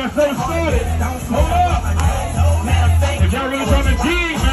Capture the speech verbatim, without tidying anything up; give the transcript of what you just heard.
got something started. Hold up. If y'all really trying to G,